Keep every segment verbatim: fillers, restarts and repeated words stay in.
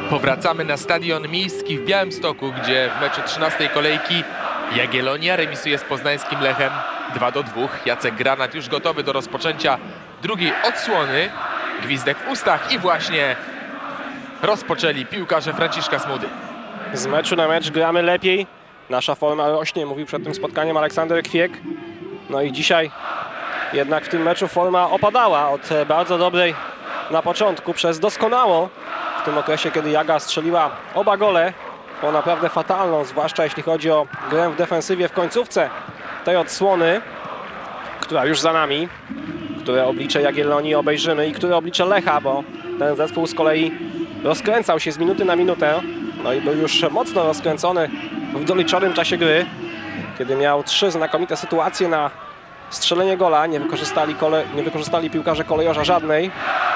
Powracamy na Stadion Miejski w Białymstoku, gdzie w meczu trzynastej kolejki Jagiellonia remisuje z poznańskim Lechem dwa do dwóch. Jacek Granat już gotowy do rozpoczęcia drugiej odsłony. Gwizdek w ustach i właśnie rozpoczęli piłkarze Franciszka Smudy. Z meczu na mecz gramy lepiej. Nasza forma rośnie, mówił przed tym spotkaniem Aleksander Kwiek. No i dzisiaj jednak w tym meczu forma opadała od bardzo dobrej na początku przez doskonałą w tym okresie, kiedy Jaga strzeliła oba gole, po naprawdę fatalną, zwłaszcza jeśli chodzi o grę w defensywie w końcówce tej odsłony, która już za nami, które oblicze Jagiellonii obejrzymy i które oblicze Lecha, bo ten zespół z kolei rozkręcał się z minuty na minutę, no i był już mocno rozkręcony w doliczonym czasie gry, kiedy miał trzy znakomite sytuacje na strzelenie gola. Nie wykorzystali, kole, nie wykorzystali piłkarze kolejorza żadnej.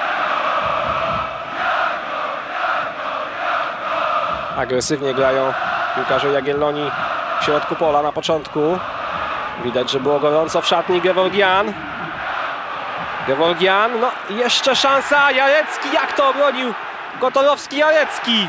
Agresywnie grają piłkarze Jagiellonii w środku pola na początku. Widać, że było gorąco w szatni. Geworgian. Geworgian, no jeszcze szansa. Jarecki, jak to obronił Kotorowski-Jarecki.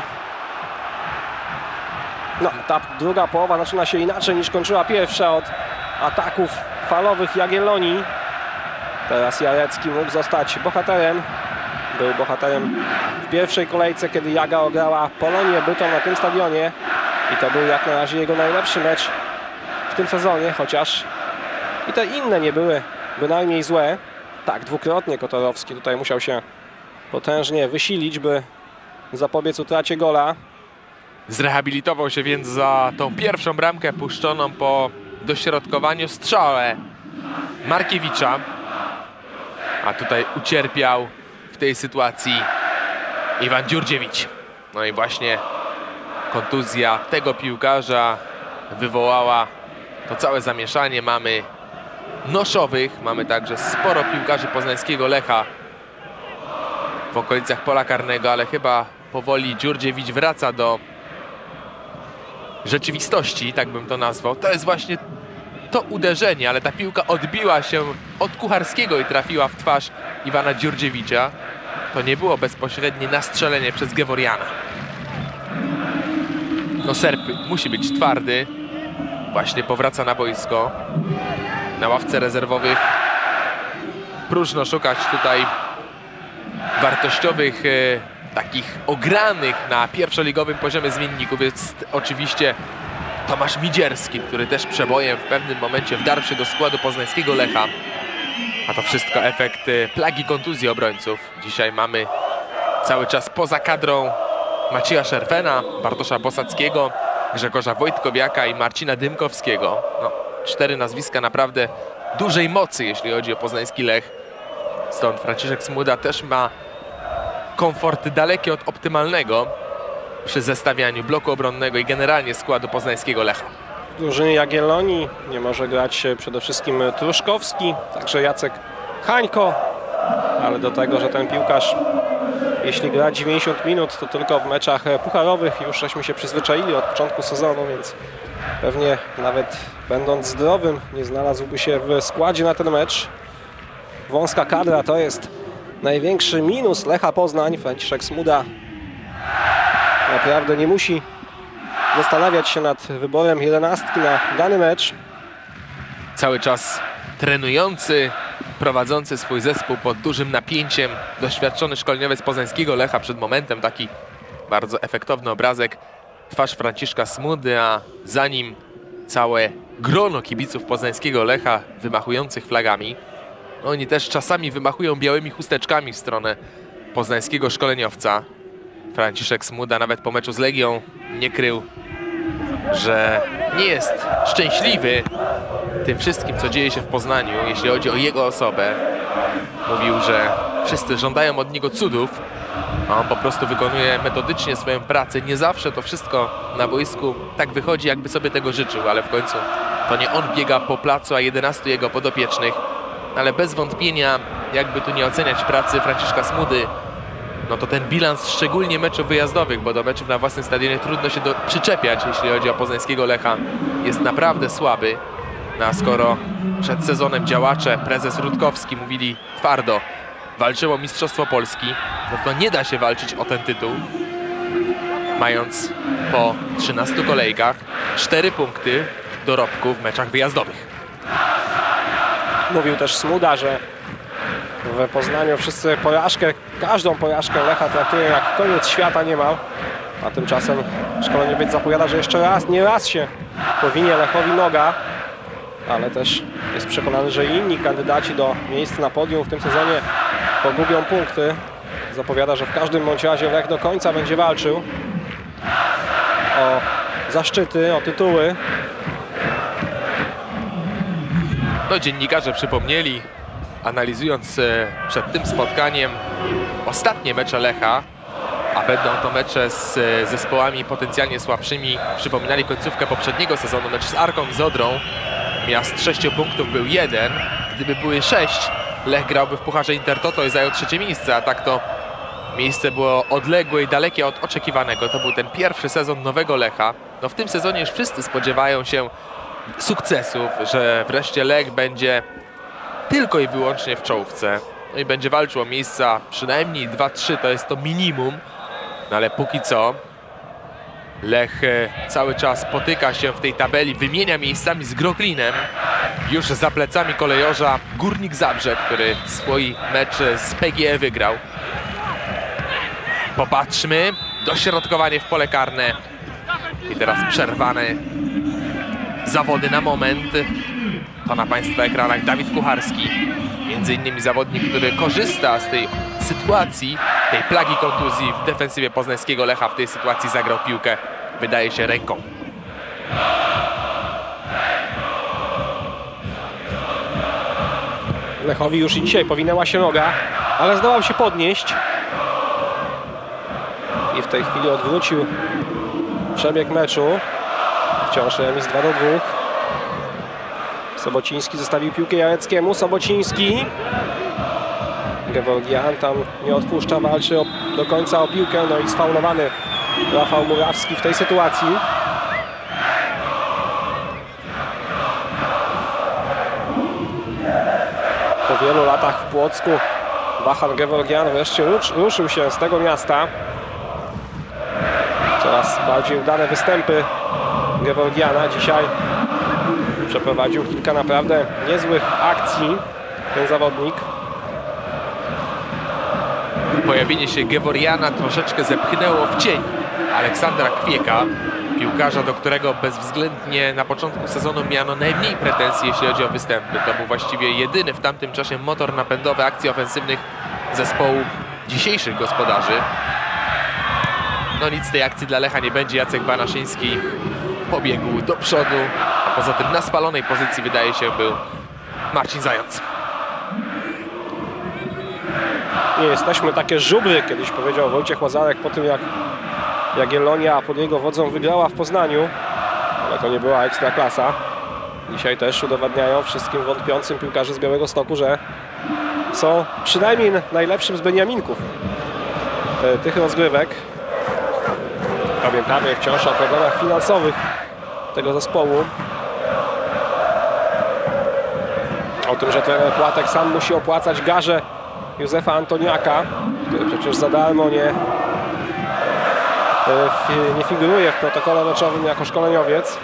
No, ta druga połowa zaczyna się inaczej niż kończyła pierwsza od ataków falowych Jagiellonii. Teraz Jarecki mógł zostać bohaterem. Był bohaterem w pierwszej kolejce, kiedy Jaga ograła Polonię Bytom na tym stadionie. I to był jak na razie jego najlepszy mecz w tym sezonie, chociaż i te inne nie były bynajmniej złe. Tak, dwukrotnie Kotorowski tutaj musiał się potężnie wysilić, by zapobiec utracie gola. Zrehabilitował się więc za tą pierwszą bramkę puszczoną po dośrodkowaniu strzałę Markiewicza. A tutaj ucierpiał w tej sytuacji Iwan Dziurdziewicz. No i właśnie kontuzja tego piłkarza wywołała to całe zamieszanie. Mamy noszowych, mamy także sporo piłkarzy poznańskiego Lecha w okolicach pola karnego, ale chyba powoli Dziurdziewicz wraca do rzeczywistości, tak bym to nazwał. To jest właśnie to uderzenie, ale ta piłka odbiła się od Kucharskiego i trafiła w twarz Iwana Dziurdziewicza. To nie było bezpośrednie nastrzelenie przez Geworiana. No Serb musi być twardy. Właśnie powraca na boisko. Na ławce rezerwowych próżno szukać tutaj wartościowych, e, takich ogranych na pierwszoligowym poziomie zmienników. Jest oczywiście Tomasz Midzierski, który też przebojem w pewnym momencie wdarł się do składu poznańskiego Lecha. A to wszystko efekt plagi kontuzji obrońców. Dzisiaj mamy cały czas poza kadrą Macieja Szerfena, Bartosza Bosackiego, Grzegorza Wojtkowiaka i Marcina Dymkowskiego. No, cztery nazwiska naprawdę dużej mocy, jeśli chodzi o poznański Lech. Stąd Franciszek Smuda też ma komfort daleki od optymalnego przy zestawianiu bloku obronnego i generalnie składu poznańskiego Lecha. W drużynie Jagiellonii nie może grać przede wszystkim Truszkowski, także Jacek Hańko, ale do tego, że ten piłkarz, jeśli gra dziewięćdziesiąt minut, to tylko w meczach pucharowych. Już żeśmy się przyzwyczaili od początku sezonu, więc pewnie nawet będąc zdrowym nie znalazłby się w składzie na ten mecz. Wąska kadra to jest największy minus Lecha Poznań. Franciszek Smuda naprawdę nie musi zastanawiać się nad wyborem jedenastki na dany mecz. Cały czas trenujący, prowadzący swój zespół pod dużym napięciem doświadczony szkoleniowiec poznańskiego Lecha. Przed momentem taki bardzo efektowny obrazek, twarz Franciszka Smudy, a za nim całe grono kibiców poznańskiego Lecha wymachujących flagami. Oni też czasami wymachują białymi chusteczkami w stronę poznańskiego szkoleniowca. Franciszek Smuda nawet po meczu z Legią nie krył, że nie jest szczęśliwy tym wszystkim, co dzieje się w Poznaniu, jeśli chodzi o jego osobę. Mówił, że wszyscy żądają od niego cudów, a on po prostu wykonuje metodycznie swoją pracę. Nie zawsze to wszystko na boisku tak wychodzi, jakby sobie tego życzył, ale w końcu to nie on biega po placu, a jedenastu jego podopiecznych. Ale bez wątpienia, jakby tu nie oceniać pracy Franciszka Smudy, no to ten bilans, szczególnie meczów wyjazdowych, bo do meczów na własnym stadionie trudno się do, przyczepiać, jeśli chodzi o poznańskiego Lecha, jest naprawdę słaby. No a skoro przed sezonem działacze, prezes Rutkowski mówili twardo, walczyło Mistrzostwo Polski, no to nie da się walczyć o ten tytuł mając po trzynastu kolejkach cztery punkty dorobku w meczach wyjazdowych. Mówił też Smuda, że w Poznaniu wszyscy porażkę, każdą porażkę Lecha traktują jak koniec świata niemal. A tymczasem szkoleniowiec zapowiada, że jeszcze raz, nie raz się powinie Lechowi noga. Ale też jest przekonany, że inni kandydaci do miejsc na podium w tym sezonie pogubią punkty. Zapowiada, że w każdym bądź razie Lech do końca będzie walczył o zaszczyty, o tytuły. No, dziennikarze przypomnieli, analizując przed tym spotkaniem ostatnie mecze Lecha, a będą to mecze z zespołami potencjalnie słabszymi, przypominali końcówkę poprzedniego sezonu, mecz z Arką i z Odrą. Miast sześciu punktów był jeden. Gdyby były sześć, Lech grałby w Pucharze Intertoto i zajął trzecie miejsce, a tak to miejsce było odległe i dalekie od oczekiwanego. To był ten pierwszy sezon nowego Lecha. No, w tym sezonie już wszyscy spodziewają się sukcesów, że wreszcie Lech będzie tylko i wyłącznie w czołówce. No i będzie walczył o miejsca przynajmniej dwa trzy, to jest to minimum. No ale póki co Lech cały czas potyka się w tej tabeli, wymienia miejscami z Groklinem. Już za plecami kolejorza Górnik Zabrze, który swój mecz z P G E wygrał. Popatrzmy, dośrodkowanie w pole karne. I teraz przerwane zawody na moment. To na Państwa ekranach Dawid Kucharski. Między innymi zawodnik, który korzysta z tej sytuacji, tej plagi kontuzji w defensywie poznańskiego Lecha. W tej sytuacji zagrał piłkę, wydaje się, ręką. Lechowi już i dzisiaj powinęła się noga, ale zdołał się podnieść. I w tej chwili odwrócił przebieg meczu. Wciąż remis dwa do dwóch. Sobociński zostawił piłkę Jareckiemu. Sobociński. Geworgian tam nie odpuszcza, walczy o, do końca o piłkę. No i sfaulowany Rafał Murawski w tej sytuacji. Po wielu latach w Płocku Wahan Geworgian wreszcie rusz, ruszył się z tego miasta. Coraz bardziej udane występy Geworgiana. Dzisiaj przeprowadził kilka naprawdę niezłych akcji ten zawodnik. Pojawienie się Geworiana troszeczkę zepchnęło w cień Aleksandra Kwieka, piłkarza, do którego bezwzględnie na początku sezonu miano najmniej pretensji, jeśli chodzi o występy. To był właściwie jedyny w tamtym czasie motor napędowy akcji ofensywnych zespołu dzisiejszych gospodarzy. No nic z tej akcji dla Lecha nie będzie. Jacek Banaszyński pobiegł do przodu, a poza tym na spalonej pozycji, wydaje się, był Marcin Zając. Nie jesteśmy takie żubry, kiedyś powiedział Wojciech Łazarek po tym, jak Jagiellonia pod jego wodzą wygrała w Poznaniu, ale to nie była ekstraklasa. Dzisiaj też udowadniają wszystkim wątpiącym piłkarzy z Białegostoku, że są przynajmniej najlepszym z Beniaminków tych rozgrywek. Pamiętamy wciąż o problemach finansowych tego zespołu. O tym, że trener Płatek sam musi opłacać garze Józefa Antoniaka, który przecież za darmo nie, nie figuruje w protokole meczowym jako szkoleniowiec.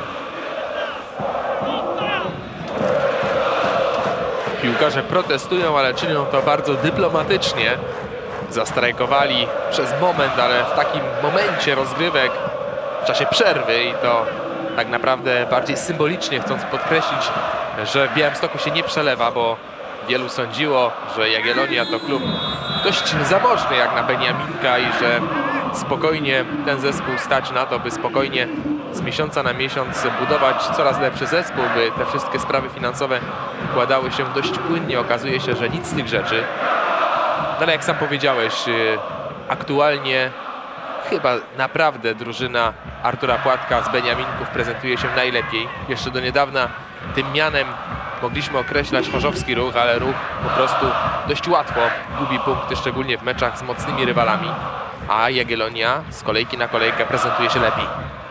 Piłkarze protestują, ale czynią to bardzo dyplomatycznie. Zastrajkowali przez moment, ale w takim momencie rozgrywek, w czasie przerwy, i to tak naprawdę bardziej symbolicznie, chcąc podkreślić, że w Białymstoku się nie przelewa, bo wielu sądziło, że Jagiellonia to klub dość zamożny jak na Beniaminka i że spokojnie ten zespół stać na to, by spokojnie z miesiąca na miesiąc budować coraz lepszy zespół, by te wszystkie sprawy finansowe układały się dość płynnie. Okazuje się, że nic z tych rzeczy. No ale jak sam powiedziałeś, aktualnie chyba naprawdę drużyna Artura Płatka z Beniaminków prezentuje się najlepiej. Jeszcze do niedawna tym mianem mogliśmy określać Chorzowski Ruch, ale Ruch po prostu dość łatwo gubi punkty, szczególnie w meczach z mocnymi rywalami. A Jagiellonia z kolejki na kolejkę prezentuje się lepiej.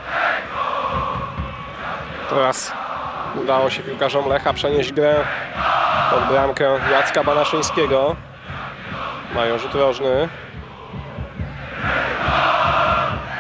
Teraz udało się piłkarzom Lecha przenieść grę pod bramkę Jacka Banaszyńskiego. Mają rzut rożny.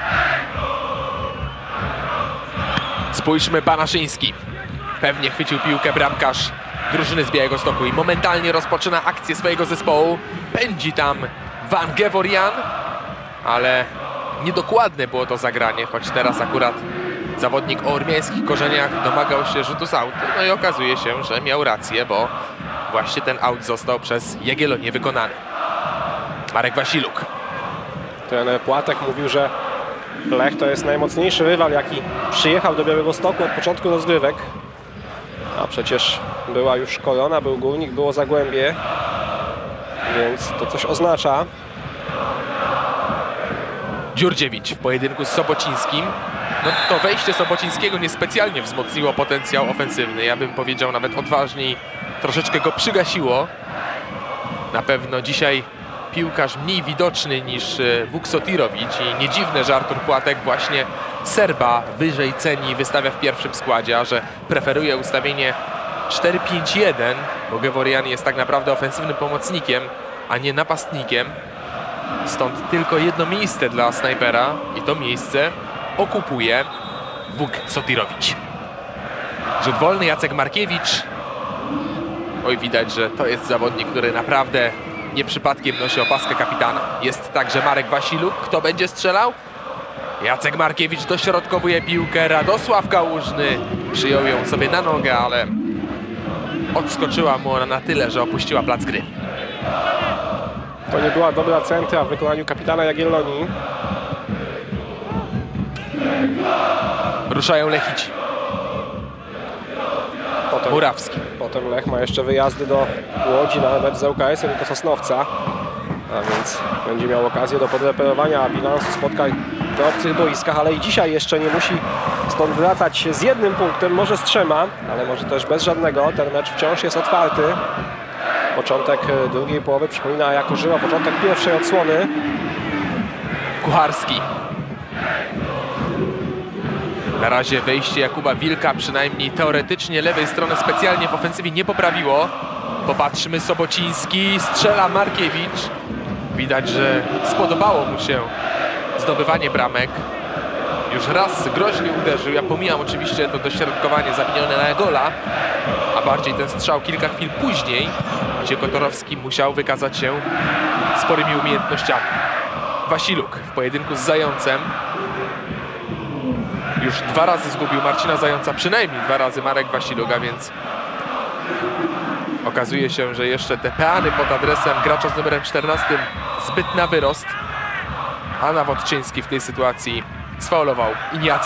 Spójrzmy, Banaszyński. Pewnie chwycił piłkę bramkarz drużyny z Białegostoku i momentalnie rozpoczyna akcję swojego zespołu. Pędzi tam Van Geworian, ale niedokładne było to zagranie, choć teraz akurat zawodnik o ormiańskich korzeniach domagał się rzutu z autu. No i okazuje się, że miał rację, bo właśnie ten aut został przez Jagiellonię wykonany. Marek Wasiluk. Trener Płatek mówił, że Lech to jest najmocniejszy rywal, jaki przyjechał do Białegostoku od początku rozgrywek. A przecież była już Korona, był Górnik, było Zagłębie, więc to coś oznacza. Dziurdziewicz w pojedynku z Sobocińskim. No to wejście Sobocińskiego niespecjalnie wzmocniło potencjał ofensywny. Ja bym powiedział nawet odważniej, troszeczkę go przygasiło. Na pewno dzisiaj piłkarz mniej widoczny niż Vuksotirowicz i nie dziwne, że Artur Płatek właśnie Serba wyżej ceni i wystawia w pierwszym składzie, a że preferuje ustawienie cztery pięć jeden, bo Geworian jest tak naprawdę ofensywnym pomocnikiem, a nie napastnikiem. Stąd tylko jedno miejsce dla snajpera i to miejsce okupuje Vuksotirowicz. Rzut wolny, Jacek Markiewicz. Oj, widać, że to jest zawodnik, który naprawdę nie przypadkiem nosi opaskę kapitana. Jest także Marek Wasiluk. Kto będzie strzelał? Jacek Markiewicz dośrodkowuje piłkę. Radosław Kałużny przyjął ją sobie na nogę, ale odskoczyła mu ona na tyle, że opuściła plac gry. To nie była dobra centra w wykonaniu kapitana Jagiellonii. Ruszają Lechici. Potem, Murawski. Potem Lech ma jeszcze wyjazdy do Łodzi na mecz z L K S-em i do Sosnowca. A więc będzie miał okazję do podreperowania bilansu spotkań na obcych boiskach, ale i dzisiaj jeszcze nie musi stąd wracać z jednym punktem, może z trzema, ale może też bez żadnego. Ten mecz wciąż jest otwarty. Początek drugiej połowy przypomina jako żyła początek pierwszej odsłony. Kucharski. Na razie wejście Jakuba Wilka przynajmniej teoretycznie lewej strony specjalnie w ofensywie nie poprawiło. Popatrzmy, Sobociński, strzela Markiewicz. Widać, że spodobało mu się zdobywanie bramek. Już raz groźnie uderzył. Ja pomijam oczywiście to dośrodkowanie zawinione na gola, a bardziej ten strzał kilka chwil później, gdzie Kotorowski musiał wykazać się sporymi umiejętnościami. Wasiluk w pojedynku z Zającem. Już dwa razy zgubił Marcina Zająca, przynajmniej dwa razy Marek Wasiluk, a więc okazuje się, że jeszcze te peany pod adresem gracza z numerem czternastym zbyt na wyrost, a Nawodczyński w tej sytuacji sfaulował Iniaca.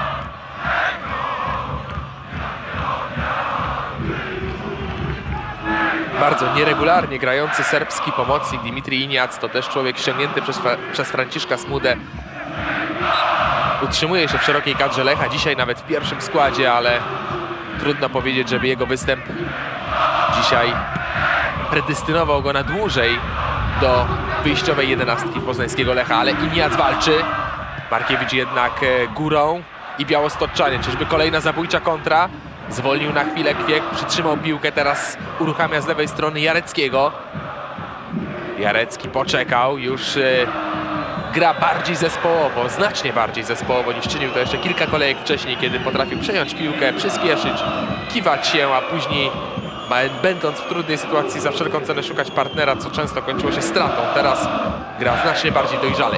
Bardzo nieregularnie grający serbski pomocnik Dimitri Iniac to też człowiek ściągnięty przez, przez Franciszka Smudę. Utrzymuje się w szerokiej kadrze Lecha, dzisiaj nawet w pierwszym składzie, ale trudno powiedzieć, żeby jego występ dzisiaj predestynował go na dłużej do wyjściowej jedenastki poznańskiego Lecha, ale Iniac walczy. Markiewicz jednak górą i białostoczanie. Czyżby kolejna zabójcza kontra? Zwolnił na chwilę Kwiek, przytrzymał piłkę, teraz uruchamia z lewej strony Jareckiego. Jarecki poczekał, już gra bardziej zespołowo, znacznie bardziej zespołowo niż czynił to jeszcze kilka kolejek wcześniej, kiedy potrafił przejąć piłkę, przyspieszyć, kiwać się, a później, będąc w trudnej sytuacji, za wszelką cenę szukać partnera, co często kończyło się stratą. Teraz gra znacznie bardziej dojrzalej.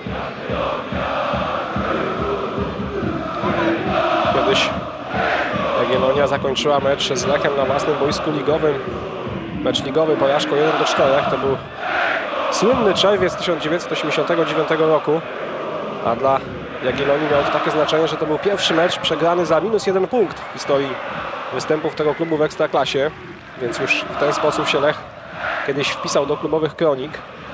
Kiedyś Jagiellonia zakończyła mecz z Lechem na własnym boisku ligowym. Mecz ligowy porażką jeden do czterech. To był słynny czerwiec tysiąc dziewięćset osiemdziesiątego dziewiątego roku. A dla Jagiellonii miało to takie znaczenie, że to był pierwszy mecz przegrany za minus jeden punkt w historii występów tego klubu w Ekstraklasie. Więc już w ten sposób się Lech kiedyś wpisał do klubowych kronik.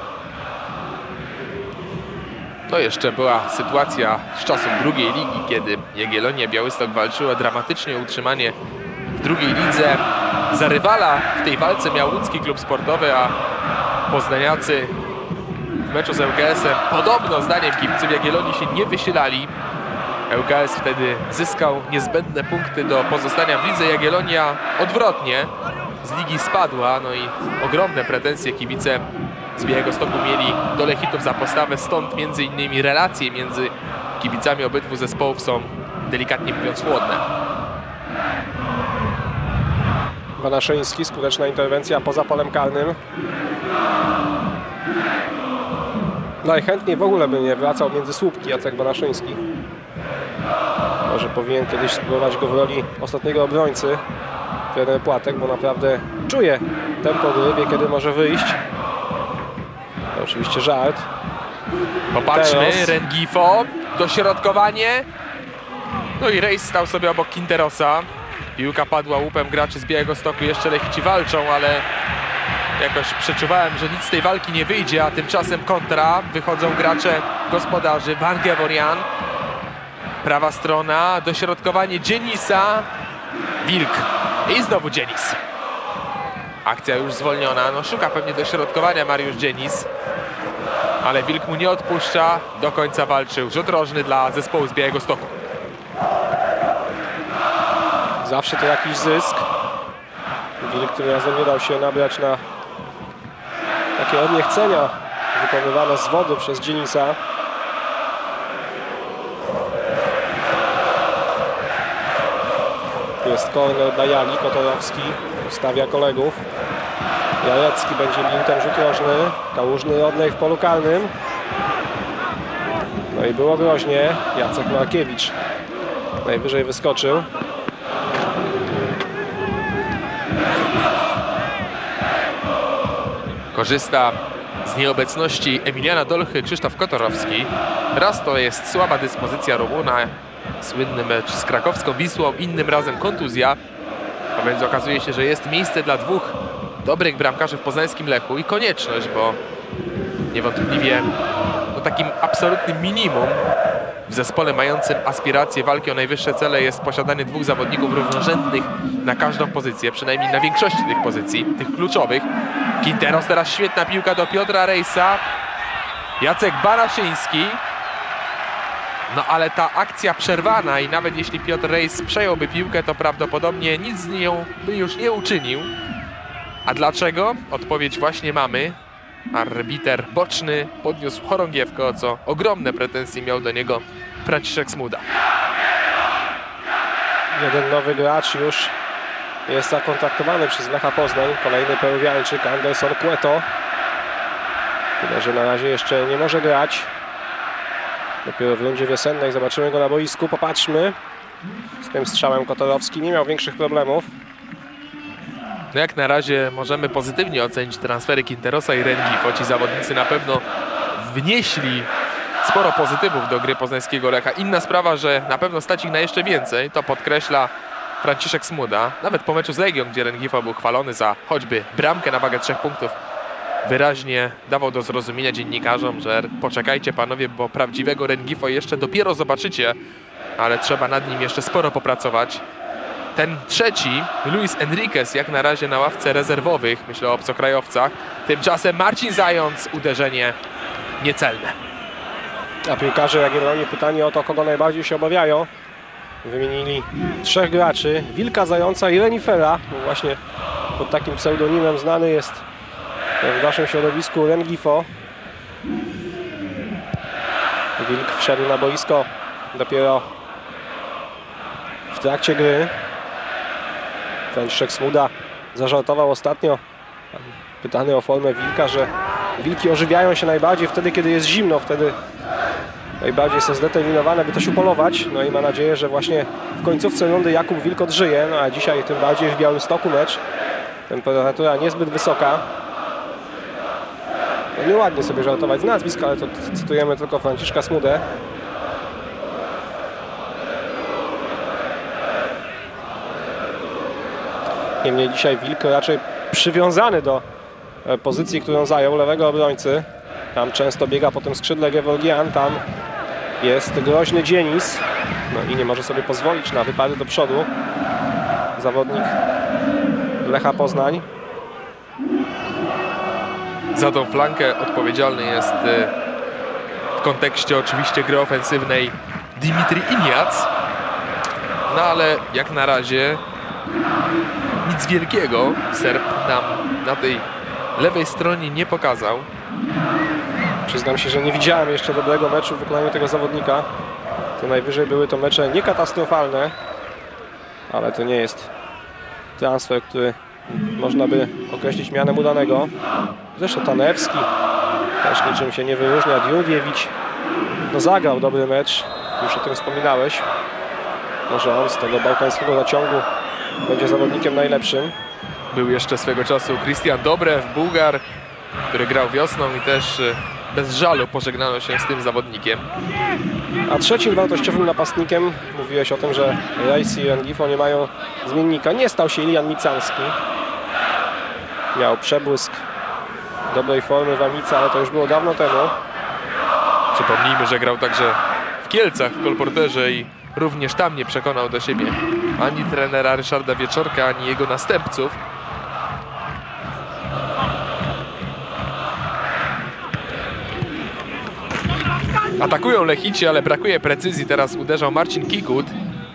To jeszcze była sytuacja z czasów drugiej ligi, kiedy Jagiellonia Białystok walczyła dramatycznie o utrzymanie w drugiej lidze. Za rywala w tej walce miał łódzki klub sportowy, a poznaniacy w meczu z L K S-em podobno zdaniem kibiców Jagiellonii się nie wysilali. L K S wtedy zyskał niezbędne punkty do pozostania w lidze. Jagiellonia odwrotnie z ligi spadła, no i ogromne pretensje kibice z Białegostoku mieli do Lechitów za postawę, stąd między innymi relacje między kibicami obydwu zespołów są delikatnie mówiąc chłodne. Banaszyński, skuteczna interwencja poza polem karnym. Najchętniej w ogóle by nie wracał między słupki Jacek Banaszyński. Może powinien kiedyś spróbować go w roli ostatniego obrońcy trener Płatek, bo naprawdę czuje tempo gry, wie kiedy może wyjść. To oczywiście żart. Popatrzmy, Teraz. Rengifo, dośrodkowanie. No i Rejs stał sobie obok Kinterosa. Piłka padła łupem graczy z Białegostoku, jeszcze Lechici walczą, ale jakoś przeczuwałem, że nic z tej walki nie wyjdzie, a tymczasem kontra. Wychodzą gracze gospodarzy, Van Gevorian. Prawa strona, dośrodkowanie Dzienisa. Wilk i znowu Dzienis. Akcja już zwolniona, no szuka pewnie dośrodkowania Mariusz Dzienis, ale Wilk mu nie odpuszcza, do końca walczył. Rzut rożny dla zespołu z Białegostoku. Zawsze to jakiś zysk. Wilk tym razem nie dał się nabrać na takie odniechcenia wykonywane z wody przez Dzienisa. Jest korner dla Jali, Kotorowski ustawia kolegów. Jarecki będzie bił ten rzut rożny. Kałużny Rodnej w polu karnym. No i było groźnie. Jacek Markiewicz najwyżej wyskoczył. Korzysta z nieobecności Emiliana Dolchy Krzysztof Kotorowski. Raz to jest słaba dyspozycja Rumuna, słynny mecz z krakowską Wisłą, innym razem kontuzja. A więc okazuje się, że jest miejsce dla dwóch dobrych bramkarzy w poznańskim Lechu i konieczność, bo niewątpliwie no, takim absolutnym minimum w zespole mającym aspiracje walki o najwyższe cele jest posiadanie dwóch zawodników równorzędnych na każdą pozycję, przynajmniej na większości tych pozycji, tych kluczowych. Kinteros, teraz świetna piłka do Piotra Rejsa. Jacek Banaszyński. No ale ta akcja przerwana i nawet jeśli Piotr Rejs przejąłby piłkę, to prawdopodobnie nic z nią by już nie uczynił. A dlaczego? Odpowiedź właśnie mamy. Arbiter boczny podniósł chorągiewkę, o co ogromne pretensje miał do niego Franciszek Smuda. Jeden nowy gracz już jest zakontaktowany przez Lecha Poznań. Kolejny Peruwiańczyk, Anderson Cueto. Tyle, że na razie jeszcze nie może grać. Dopiero w rundzie wiosennej zobaczymy go na boisku. Popatrzmy. Z tym strzałem Kotorowski nie miał większych problemów. No jak na razie możemy pozytywnie ocenić transfery Kinterosa i Rengifo. Ci zawodnicy na pewno wnieśli sporo pozytywów do gry poznańskiego Lecha. Inna sprawa, że na pewno stać ich na jeszcze więcej. To podkreśla Franciszek Smuda. Nawet po meczu z Legią, gdzie Rengifo był chwalony za choćby bramkę na wagę trzech punktów, wyraźnie dawał do zrozumienia dziennikarzom, że poczekajcie panowie, bo prawdziwego Rengifo jeszcze dopiero zobaczycie, ale trzeba nad nim jeszcze sporo popracować. Ten trzeci, Luis Enriquez, jak na razie na ławce rezerwowych, myślę o obcokrajowcach. Tymczasem Marcin Zając, uderzenie niecelne. A piłkarze Jagiellonii pytanie o to, kogo najbardziej się obawiają. Wymienili trzech graczy, Wilka, Zająca i Renifera. Właśnie pod takim pseudonimem znany jest w naszym środowisku Rengifo. Wilk wszedł na boisko dopiero w trakcie gry. Franciszek Smuda zażartował ostatnio, pytany o formę Wilka, że wilki ożywiają się najbardziej wtedy, kiedy jest zimno, wtedy najbardziej są zdeterminowane, by coś upolować. No i ma nadzieję, że właśnie w końcówce rundy Jakub Wilk odżyje, no a dzisiaj tym bardziej w Białymstoku mecz. Temperatura niezbyt wysoka. No nieładnie sobie żartować z nazwisk, ale to cytujemy tylko Franciszka Smudę. Niemniej dzisiaj Wilk raczej przywiązany do pozycji, którą zajął, lewego obrońcy. Tam często biega po tym skrzydle Gevorgian, tam jest groźny Dzienis. No i nie może sobie pozwolić na wypady do przodu zawodnik Lecha Poznań. Za tą flankę odpowiedzialny jest w kontekście oczywiście gry ofensywnej Dimitri Iniac. No ale jak na razie nic wielkiego Serb nam na tej lewej stronie nie pokazał. Przyznam się, że nie widziałem jeszcze dobrego meczu w wykonaniu tego zawodnika. To najwyżej były to mecze niekatastrofalne, ale to nie jest transfer, który można by określić mianem udanego. Zresztą Tanewski też niczym się nie wyróżnia. Diudiewicz no zagrał dobry mecz, już o tym wspominałeś. Może on z tego bałkańskiego zaciągu będzie zawodnikiem najlepszym. Był jeszcze swego czasu Christian Dobrew, Bułgar, który grał wiosną i też bez żalu pożegnano się z tym zawodnikiem. A trzecim wartościowym napastnikiem, mówiłeś o tym, że Rejs i Rengifo nie mają zmiennika. Nie stał się Ilian Micanski. Miał przebłysk dobrej formy w Amice, ale to już było dawno temu. Przypomnijmy, że grał także w Kielcach, w Kolporterze i również tam nie przekonał do siebie ani trenera Ryszarda Wieczorka, ani jego następców. Atakują Lechici, ale brakuje precyzji. Teraz uderzał Marcin Kikut.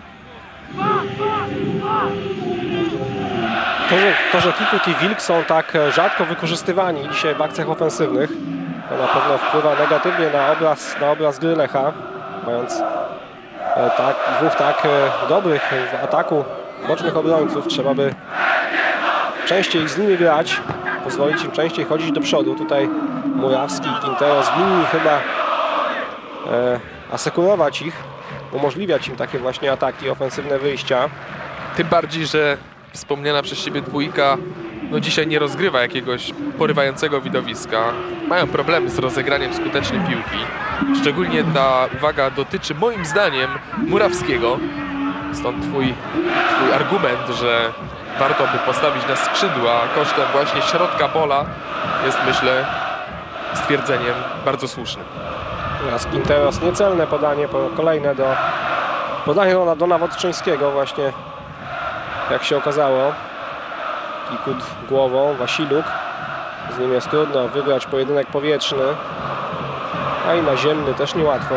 To, że, to, że Kikut i Wilk są tak rzadko wykorzystywani dzisiaj w akcjach ofensywnych, to na pewno wpływa negatywnie na obraz, na obraz gry Lecha. Mając e, tak, dwóch tak e, dobrych w ataku bocznych obrońców, trzeba by częściej z nimi grać, pozwolić im częściej chodzić do przodu. Tutaj Murawski i Quinteros winni chyba e, asekurować ich, umożliwiać im takie właśnie ataki, ofensywne wyjścia. Tym bardziej, że wspomniana przez siebie dwójka no dzisiaj nie rozgrywa jakiegoś porywającego widowiska. Mają problemy z rozegraniem skutecznej piłki. Szczególnie ta uwaga dotyczy moim zdaniem Murawskiego. Stąd twój, twój argument, że warto by postawić na skrzydła kosztem właśnie środka pola jest, myślę, stwierdzeniem bardzo słusznym. Teraz Quinteros niecelne podanie, kolejne do podanie do, do Nawodczyńskiego właśnie, jak się okazało. Kikut głową, Wasiluk. Z nim jest trudno wygrać pojedynek powietrzny, a i naziemny też niełatwo.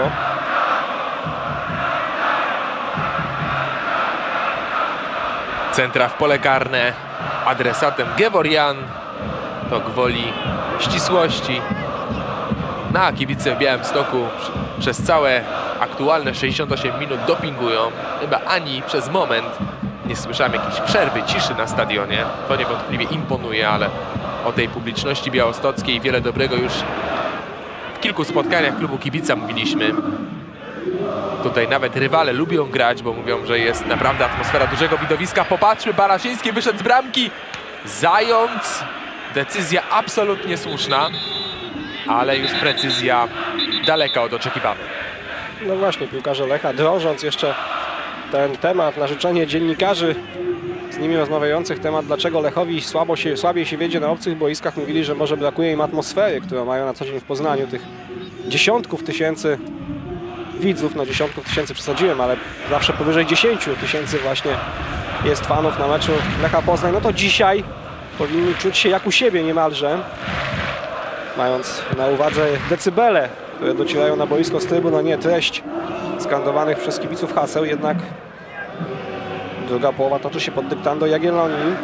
Centra w pole karne. Adresatem Geworian. To gwoli ścisłości. Na kibice w Białymstoku przez całe aktualne sześćdziesiąt osiem minut dopingują. Chyba ani przez moment nie słyszałem jakiejś przerwy, ciszy na stadionie. To niewątpliwie imponuje, ale o tej publiczności białostockiej wiele dobrego już w kilku spotkaniach klubu kibica mówiliśmy. Tutaj nawet rywale lubią grać, bo mówią, że jest naprawdę atmosfera dużego widowiska. Popatrzmy, Banaszyński wyszedł z bramki. Zając. Decyzja absolutnie słuszna, ale już precyzja daleka od oczekiwanej. No właśnie, piłkarze Lecha, drążąc jeszcze ten temat na życzenie dziennikarzy z nimi rozmawiających, temat dlaczego Lechowi słabo się, słabiej się wiedzie na obcych boiskach, mówili, że może brakuje im atmosfery, którą mają na co dzień w Poznaniu, tych dziesiątków tysięcy widzów, no dziesiątków tysięcy przesadziłem, ale zawsze powyżej dziesięciu tysięcy właśnie jest fanów na meczu Lecha Poznań. No to dzisiaj powinni czuć się jak u siebie niemalże, mając na uwadze decybele, które docierają na boisko z trybu, no nie treść skandowanych przez kibiców haseł, jednak druga połowa toczy się pod dyktando Jagiellonii.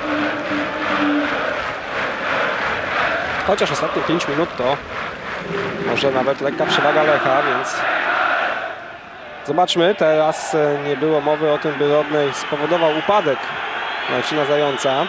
Chociaż ostatnie pięć minut to może nawet lekka przewaga Lecha, więc zobaczmy. Teraz nie było mowy o tym, by Rodney spowodował upadek Marcina Zająca.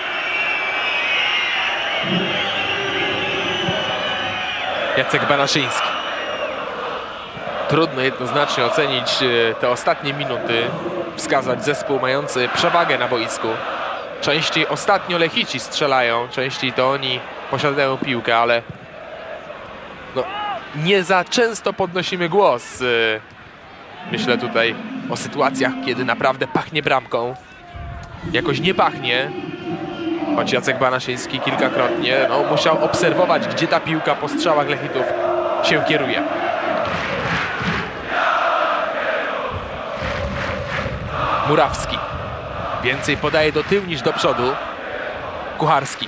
Jacek Banaszyński. Trudno jednoznacznie ocenić te ostatnie minuty, wskazać zespół mający przewagę na boisku. Częściej ostatnio Lechici strzelają, częściej to oni posiadają piłkę, ale no, nie za często podnosimy głos. Myślę tutaj o sytuacjach, kiedy naprawdę pachnie bramką. Jakoś nie pachnie, choć Jacek Banaszyński kilkakrotnie no, musiał obserwować, gdzie ta piłka po strzałach Lechitów się kieruje. Murawski. Więcej podaje do tyłu niż do przodu. Kucharski.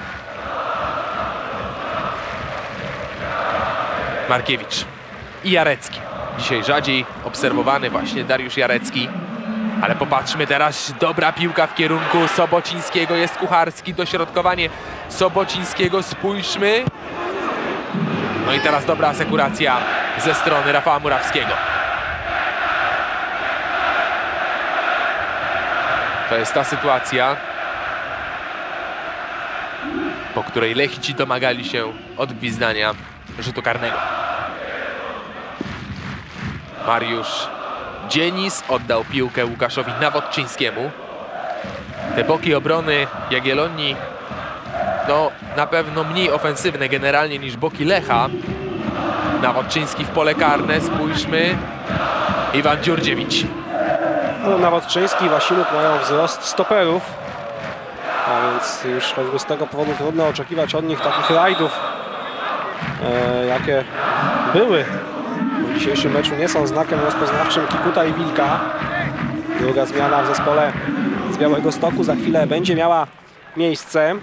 Markiewicz. I Jarecki. Dzisiaj rzadziej obserwowany właśnie Dariusz Jarecki. Ale popatrzmy teraz, dobra piłka w kierunku Sobocińskiego, jest Kucharski, dośrodkowanie Sobocińskiego, spójrzmy. No i teraz dobra asekuracja ze strony Rafała Murawskiego. To jest ta sytuacja, po której Lechici domagali się odgwizdania rzutu karnego. Mariusz Dzienis oddał piłkę Łukaszowi Nawodczyńskiemu. Te boki obrony Jagiellonii no na pewno mniej ofensywne generalnie niż boki Lecha. Nawodczyński w pole karne, spójrzmy. Iwan Dziurdziewicz. No, Nawodczyński i Wasiluk mają wzrost stoperów, a więc już choćby z tego powodu trudno oczekiwać od nich takich rajdów, e, jakie były w dzisiejszym meczu. Nie są znakiem rozpoznawczym Kikuta i Wilka. Druga zmiana w zespole z Białegostoku za chwilę będzie miała miejsce.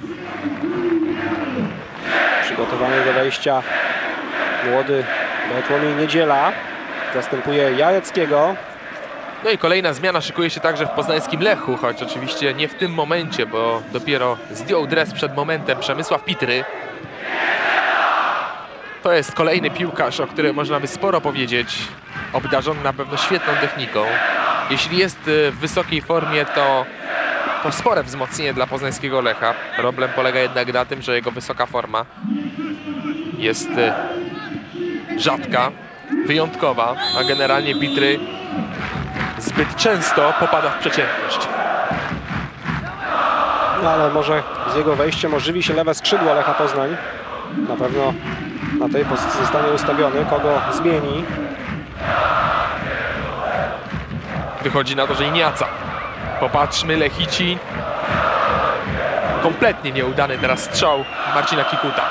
Przygotowany do wejścia młody Bartłomiej Niedziela. Zastępuje Jareckiego. No i kolejna zmiana szykuje się także w poznańskim Lechu, choć oczywiście nie w tym momencie, bo dopiero zdjął dres przed momentem Przemysław Pitry. To jest kolejny piłkarz, o którym można by sporo powiedzieć. Obdarzony na pewno świetną techniką. Jeśli jest w wysokiej formie, to, to spore wzmocnienie dla poznańskiego Lecha. Problem polega jednak na tym, że jego wysoka forma jest rzadka, wyjątkowa, a generalnie Pitry zbyt często popada w przeciętność. No ale może z jego wejściem ożywi się lewe skrzydło Lecha Poznań. Na pewno na tej pozycji zostanie ustawiony. Kogo zmieni? Wychodzi na to, że Iniaca. Popatrzmy, Lechici. Kompletnie nieudany teraz strzał Marcina Kikuta.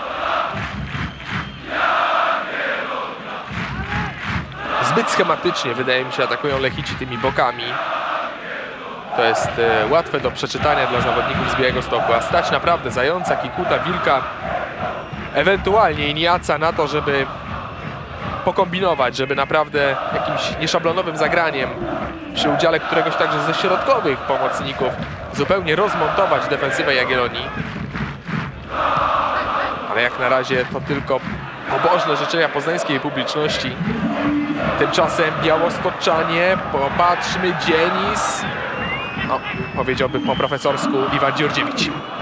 Zbyt schematycznie, wydaje mi się, atakują Lechici tymi bokami. To jest e, łatwe do przeczytania dla zawodników z Białegostoku, a stać naprawdę Zająca, Kikuta, Wilka, ewentualnie Iniaca na to, żeby pokombinować, żeby naprawdę jakimś nieszablonowym zagraniem przy udziale któregoś także ze środkowych pomocników zupełnie rozmontować defensywę Jagiellonii. Ale jak na razie to tylko pobożne życzenia poznańskiej publiczności. Tymczasem białostoczanie, popatrzmy, Dzienis. No, powiedziałbym po profesorsku Iwan Dziurdziewicz.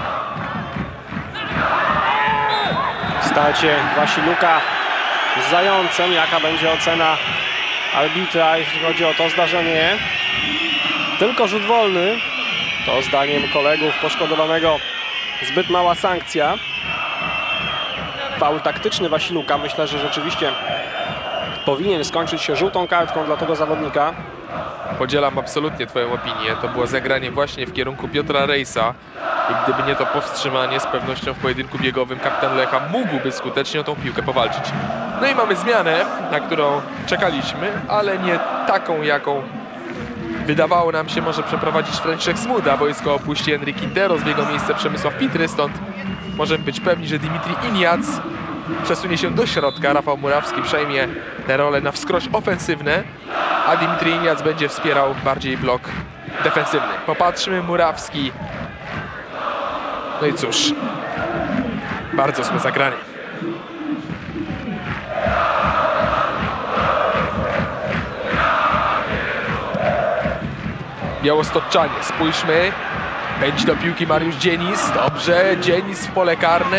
Starcie Wasiluka z Zającem. Jaka będzie ocena arbitra, jeśli chodzi o to zdarzenie? Tylko rzut wolny. To zdaniem kolegów poszkodowanego zbyt mała sankcja. Faul taktyczny Wasiluka. Myślę, że rzeczywiście powinien skończyć się żółtą kartką dla tego zawodnika. Podzielam absolutnie twoją opinię. To było zagranie właśnie w kierunku Piotra Rejsa i gdyby nie to powstrzymanie, z pewnością w pojedynku biegowym kapitan Lecha mógłby skutecznie o tą piłkę powalczyć. No i mamy zmianę, na którą czekaliśmy, ale nie taką, jaką wydawało nam się może przeprowadzić Franciszek Smuda. Boisko opuści Henryk Quinteros, w jego miejsce Przemysław Pitry, stąd możemy być pewni, że Dimitri Iniac przesunie się do środka. Rafał Murawski przejmie te role na wskroś ofensywne, a Dimitri Iniac będzie wspierał bardziej blok defensywny. Popatrzmy, Murawski. No i cóż, bardzo złe zagranie. Białostoczanie, spójrzmy. Pędzi do piłki Mariusz Dzienis. Dobrze, Dzienis w pole karne.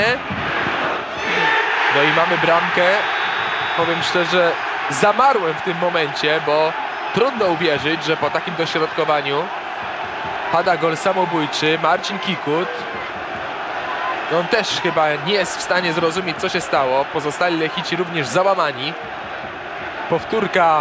No i mamy bramkę. Powiem szczerze, zamarłem w tym momencie, bo trudno uwierzyć, że po takim dośrodkowaniu pada gol samobójczy. Marcin Kikut. No on też chyba nie jest w stanie zrozumieć, co się stało. Pozostali Lechici również załamani. Powtórka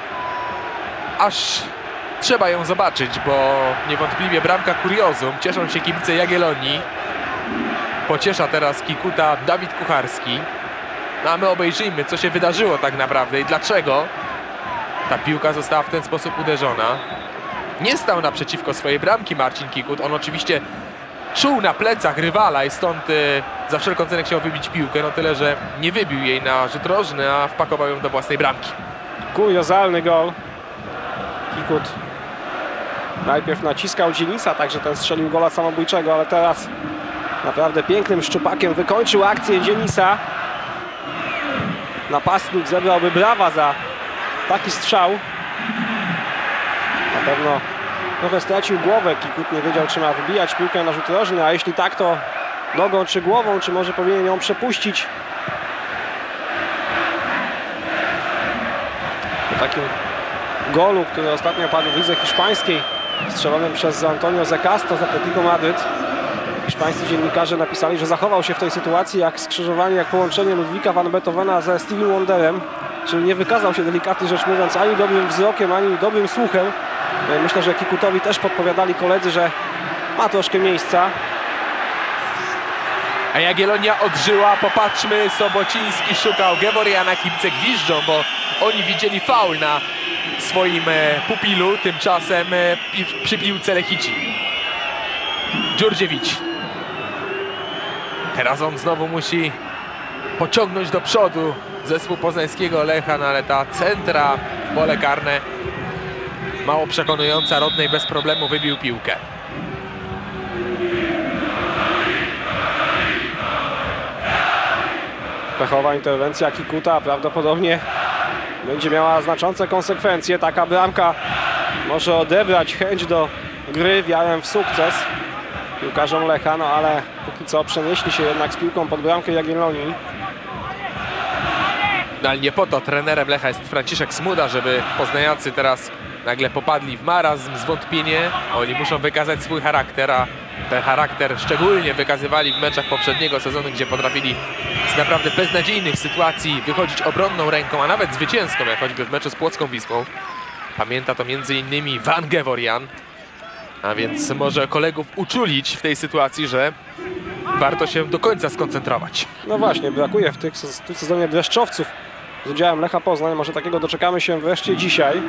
aż trzeba ją zobaczyć, bo niewątpliwie bramka kuriozum. Cieszą się kibice Jagiellonii. Pociesza teraz Kikuta Dawid Kucharski. No a my obejrzyjmy, co się wydarzyło tak naprawdę i dlaczego ta piłka została w ten sposób uderzona. Nie stał naprzeciwko swojej bramki Marcin Kikut. On oczywiście czuł na plecach rywala i stąd y, za wszelką cenę chciał wybić piłkę. No tyle, że nie wybił jej na rzut rożny, a wpakował ją do własnej bramki. Kuriozalny gol. Kikut najpierw naciskał Dzienisa, także ten strzelił gola samobójczego, ale teraz naprawdę pięknym szczupakiem wykończył akcję Dzienisa. Napastnik zebrałby brawa za taki strzał. Na pewno trochę stracił głowę. Kikut nie wiedział, czy ma wybijać piłkę na rzut rożny, a jeśli tak, to nogą czy głową, czy może powinien ją przepuścić. Po takim golu, który ostatnio padł w lidze hiszpańskiej, strzelonym przez Antonio Zecasto z Atletico Madryt. Hiszpańscy dziennikarze napisali, że zachował się w tej sytuacji jak skrzyżowanie, jak połączenie Ludwika van Beethovena ze Stevie Wonderem, czyli nie wykazał się, delikatnie rzecz mówiąc, ani dobrym wzrokiem, ani dobrym słuchem. Myślę, że Kikutowi też podpowiadali koledzy, że ma troszkę miejsca. A Jagiellonia odżyła, popatrzmy, Sobociński szukał Geworiana, kibice gwiżdżą, bo oni widzieli faul na swoim pupilu, tymczasem pi przy piłce Lechici. Dżurdziewicz. Teraz on znowu musi pociągnąć do przodu zespół poznańskiego Lecha, no ale ta centra w pole karne mało przekonująca. Rodnej bez problemu wybił piłkę. Pechowa interwencja Kikuta prawdopodobnie będzie miała znaczące konsekwencje. Taka bramka może odebrać chęć do gry, wiarę w sukces piłkarzom Lecha, no ale póki co przenieśli się jednak z piłką pod bramkę Jagiellonii. No ale nie po to trenerem Lecha jest Franciszek Smuda, żeby poznaniacy teraz nagle popadli w marazm, zwątpienie. Oni muszą wykazać swój charakter, a ten charakter szczególnie wykazywali w meczach poprzedniego sezonu, gdzie potrafili z naprawdę beznadziejnych sytuacji wychodzić obronną ręką, a nawet zwycięską, jak choćby w meczu z Płocką Wisłą. Pamięta to między innymi Van Geworian. A więc może kolegów uczulić w tej sytuacji, że warto się do końca skoncentrować. No właśnie, brakuje w, tych, w tym sezonie dreszczowców z udziałem Lecha Poznań. Może takiego doczekamy się wreszcie dzisiaj.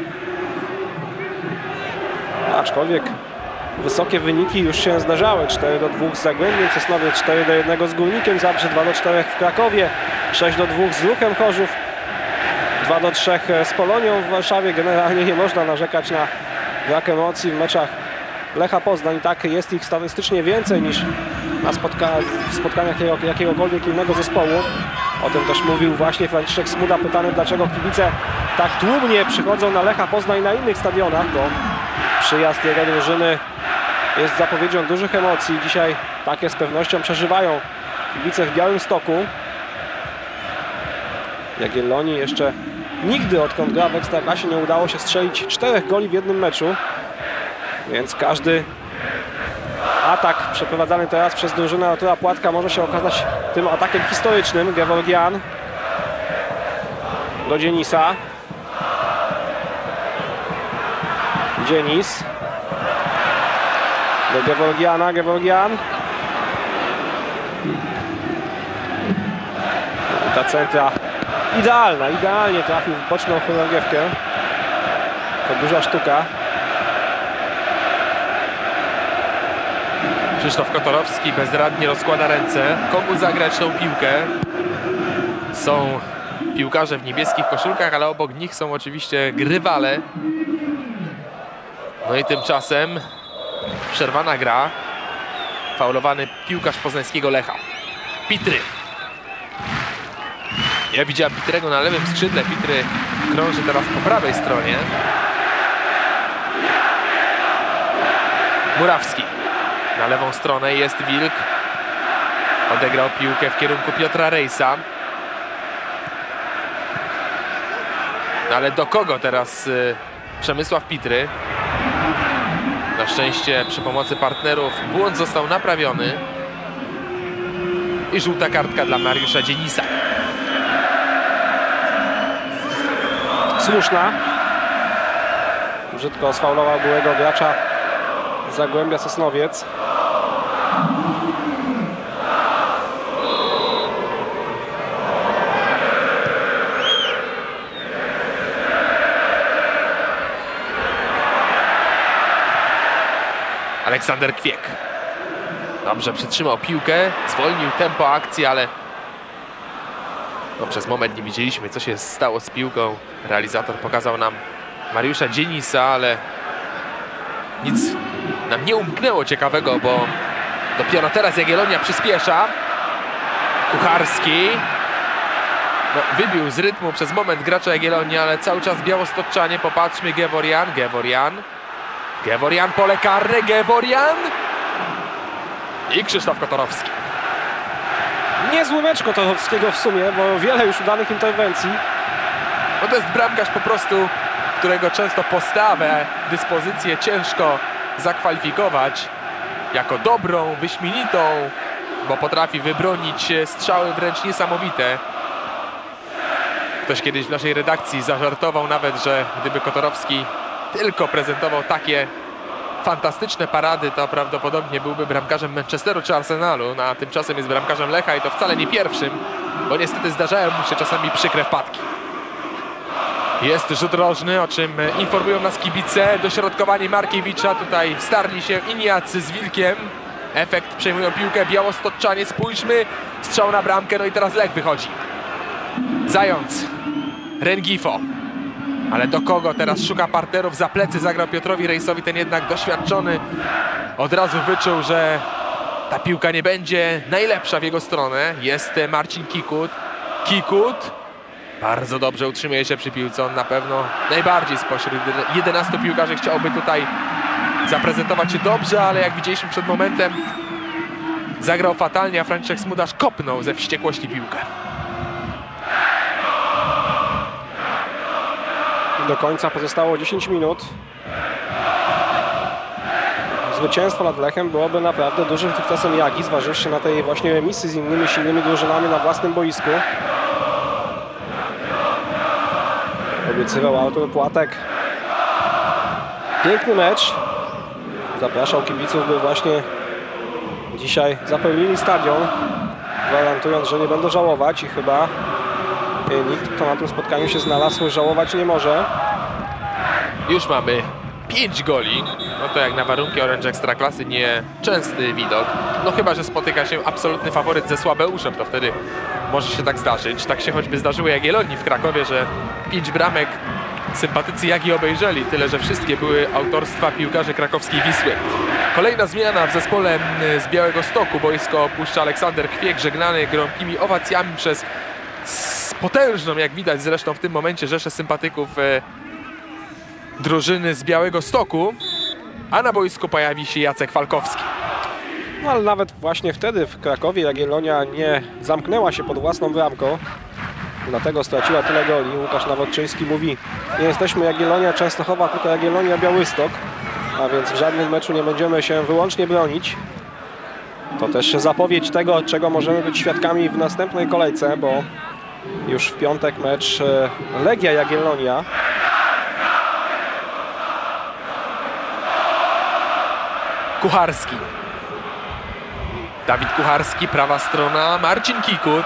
Aczkolwiek wysokie wyniki już się zdarzały. cztery do dwóch z Zagłębiem Sosnowiec, cztery do jednego z Górnikiem Zabrze, dwa do czterech w Krakowie, sześć do dwóch z Ruchem Chorzów, dwa do trzech z Polonią w Warszawie. Generalnie nie można narzekać na brak emocji w meczach Lecha Poznań. Tak, jest ich statystycznie więcej niż na spotka w spotkaniach jakiego, jakiegokolwiek innego zespołu. O tym też mówił właśnie Franciszek Smuda, pytany, dlaczego kibice tak tłumnie przychodzą na Lecha Poznań na innych stadionach, bo przyjazd jego drużyny jest zapowiedzią dużych emocji. Dzisiaj takie z pewnością przeżywają kibice w Białymstoku. Jagiellonii jeszcze nigdy, odkąd gra w Ekstraklasie, nie udało się strzelić czterech goli w jednym meczu. Więc każdy atak przeprowadzany teraz przez drużynę Artura Płatka może się okazać tym atakiem historycznym. Gevorgian do Dzienisa. Dzienis do Gevorgiana. Gevorgian. Ta centra idealna, idealnie trafił w boczną chorągiewkę. To duża sztuka. Krzysztof Kotorowski bezradnie rozkłada ręce. Komu zagrać tą piłkę? Są piłkarze w niebieskich koszulkach, ale obok nich są oczywiście grywale. No i tymczasem przerwana gra. Faulowany piłkarz poznańskiego Lecha. Pitry. Ja widziałem Pitrego na lewym skrzydle. Pitry krąży teraz po prawej stronie. Murawski. Na lewą stronę jest Wilk. Odegrał piłkę w kierunku Piotra Rejsa. No ale do kogo teraz y, Przemysław Pitry? Na szczęście przy pomocy partnerów błąd został naprawiony. I żółta kartka dla Mariusza Dzienisa. Słuszna. Brzydko sfaulował byłego gracza Zagłębia Sosnowiec. Aleksander Kwiek. Dobrze przytrzymał piłkę, zwolnił tempo akcji, ale no, przez moment nie widzieliśmy, co się stało z piłką. Realizator pokazał nam Mariusza Dzienisa, ale nic nam nie umknęło ciekawego, bo dopiero teraz Jagiellonia przyspiesza. Kucharski no, wybił z rytmu przez moment gracza Jagiellonii, ale cały czas białostoczanie. Popatrzmy, Geworian, Geworian. Geworian, pole karne, Geworian i Krzysztof Kotorowski. Niezły mecz Kotorowskiego w sumie, bo wiele już udanych interwencji. No to jest bramkarz po prostu, którego często postawę, dyspozycję ciężko zakwalifikować jako dobrą, wyśmienitą, bo potrafi wybronić strzały wręcz niesamowite. Ktoś kiedyś w naszej redakcji zażartował nawet, że gdyby Kotorowski tylko prezentował takie fantastyczne parady, to prawdopodobnie byłby bramkarzem Manchesteru czy Arsenalu, no, a tymczasem jest bramkarzem Lecha i to wcale nie pierwszym, bo niestety zdarzają mu się czasami przykre wpadki. Jest rzut rożny, o czym informują nas kibice. Dośrodkowanie Markiewicza, tutaj starli się Iniacy z Wilkiem. Efekt, przejmują piłkę białostoczanie, spójrzmy, strzał na bramkę, no i teraz Lech wychodzi. Zając, Rengifo. Ale do kogo teraz szuka partnerów? Za plecy zagrał Piotrowi Rejsowi, ten jednak doświadczony od razu wyczuł, że ta piłka nie będzie najlepsza w jego stronę. Jest Marcin Kikut. Kikut bardzo dobrze utrzymuje się przy piłce, on na pewno najbardziej spośród jedenastu piłkarzy chciałby tutaj zaprezentować się dobrze, ale jak widzieliśmy przed momentem, zagrał fatalnie, a Franciszek Smudarz kopnął ze wściekłości piłkę. Do końca pozostało dziesięć minut. Zwycięstwo nad Lechem byłoby naprawdę dużym sukcesem Jagi, zważywszy na tej właśnie remisy z innymi silnymi drużynami na własnym boisku. Obiecywał Artur Płatek piękny mecz. Zapraszał kibiców, by właśnie dzisiaj zapełnili stadion, gwarantując, że nie będą żałować i chyba nikt, kto na tym spotkaniu się znalazł, żałować nie może. Już mamy pięć goli. No to jak na warunki Orange Ekstraklasy nie częsty widok. No chyba że spotyka się absolutny faworyt ze Słabeuszem, to wtedy może się tak zdarzyć. Tak się choćby zdarzyło Jagiellonii w Krakowie, że pięć bramek sympatycy Jagi obejrzeli. Tyle, że wszystkie były autorstwa piłkarzy krakowskiej Wisły. Kolejna zmiana w zespole z Białegostoku. Boisko opuszcza Aleksander Kwiek, żegnany gromkimi owacjami przez potężną, jak widać zresztą w tym momencie, rzeszę sympatyków e, drużyny z Białegostoku, a na boisku pojawi się Jacek Falkowski. No ale nawet właśnie wtedy w Krakowie Jagiellonia nie zamknęła się pod własną bramką, dlatego straciła tyle goli. Łukasz Nawodczyński mówi: nie jesteśmy Jagiellonia Częstochowa, tylko Jagiellonia Białystok, a więc w żadnym meczu nie będziemy się wyłącznie bronić. To też zapowiedź tego, czego możemy być świadkami w następnej kolejce, bo już w piątek mecz Legia Jagiellonia. Kucharski. Dawid Kucharski, prawa strona, Marcin Kikut.